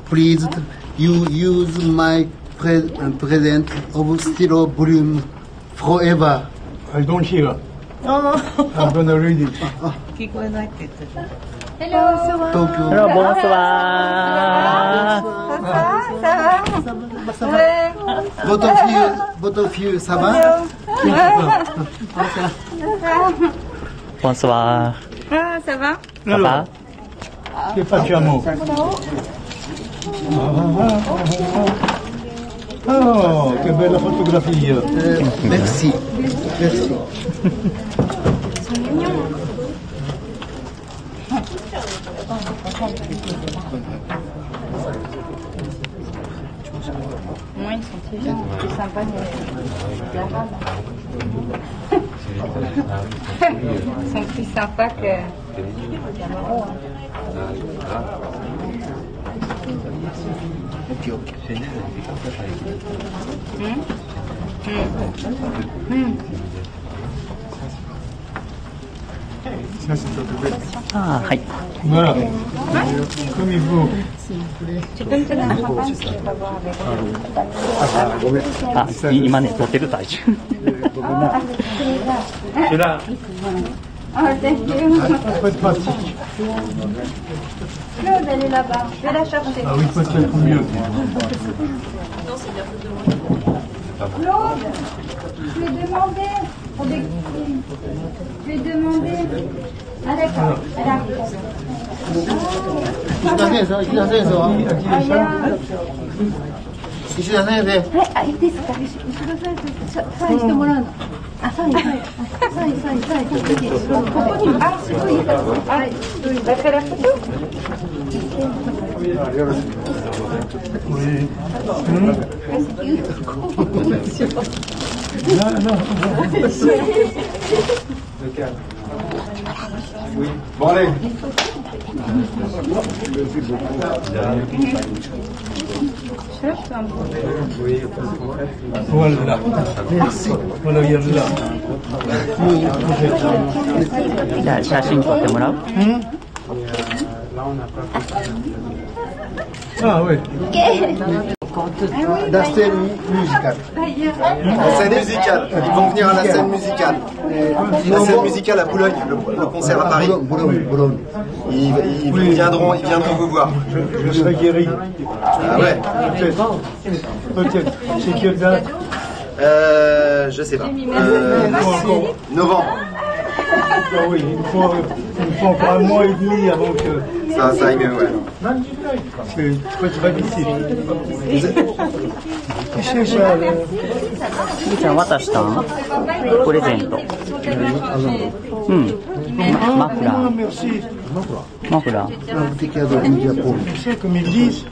please, you use my present of stereo volume forever. I don't hear. I'm gonna read it. Hello, Tokyo. Hello, bonsoir. ça va? Ouais. Both of you, ça va? Bonsoir. Ah, ça va? Ça va? Che facciamo? Oh, che bella fotografia. Merci. Merci. Moi, ils sont plus sympas, mais ils sont plus sympas que Camaro. Ah, はい。 Voilà. Comme il faut. Tu peux me donner un champagne si je peux boire avec vous? あ、今ね、撮ってる最中。 C'est là. Ah, thank you. Faut être pratique. Claude, elle est là-bas. Je vais la chercher. Ah oui, peut-être mieux. Claude, je vais demander. Je vais demander. Ah, d'accord. Elle arrive. 石田先生、石田先生。石田先生。 はい、あ、いいですか。後ろサインしてもらうの。あ、サイン。ここに、あ、すごいいいから。はい。だからフォト。 Oui. Bon allez. Voilà. Merci. Voilà, il y a là. じゃあ、写真撮ってもらう？ Ah oui. La scène musicale. La scène musicale. Ils vont venir à la scène musicale. La scène musicale à Boulogne, le concert à Paris. Boulogne. Ils viendront vous voir. Je serai guéri. Ah ouais. Peut-être. C'est quelle date? Je sais pas. Encore. Novembre. Ah oui, il faut encore un mois et demi avant que... Ça aille mieux, ouais. C'est très difficile. Tu sais ça, ゆきちゃん渡したん？プレゼント。うん。マフラ Ah, ー。 merci. マフラー。 Un petit cadeau du Japon. Tu sais, comme ils disent...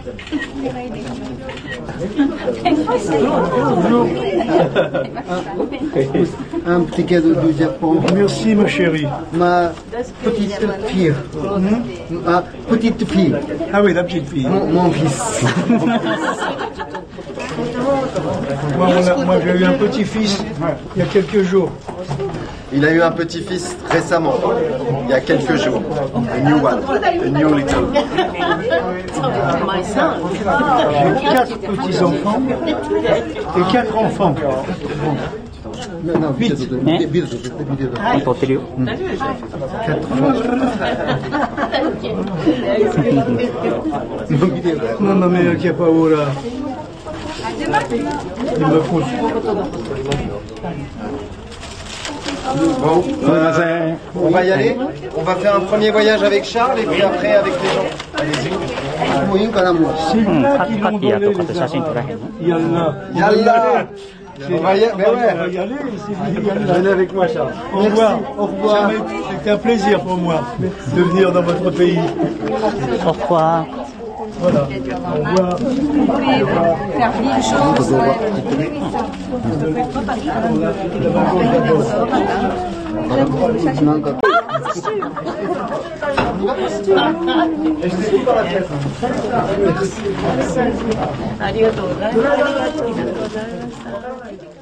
Un petit cadeau du Japon. Merci, ma chérie. Ma petite fille. Ma petite fille. Ah oui, la petite fille. Mon fils. Moi, j'ai eu un petit-fils il y a quelques jours. Il a eu un petit-fils récemment, il y a quelques jours. A new one, a new little. J'ai 4 petits-enfants et 4 enfants. Non, vite. 撮ってるよ。 Mamma mia, che paura. Il me faut... Bon, on va y aller. On va faire un premier voyage avec Charles et puis après avec les gens. Allez-y. C'est うん、 là カ qu'ils ッ l'ont ティア volé, とかと les 写真撮らへん Arabes. の？ Yallah. Yallah. On va y aller, mais On va ouais. y aller, c'est dit Yallah. Venez avec moi, Charles. Au revoir. Au revoir. C'était un plaisir pour moi de venir dans votre pays. Au revoir. Voilà. Au revoir. Faire mille choses. Merci. ありがとうございます。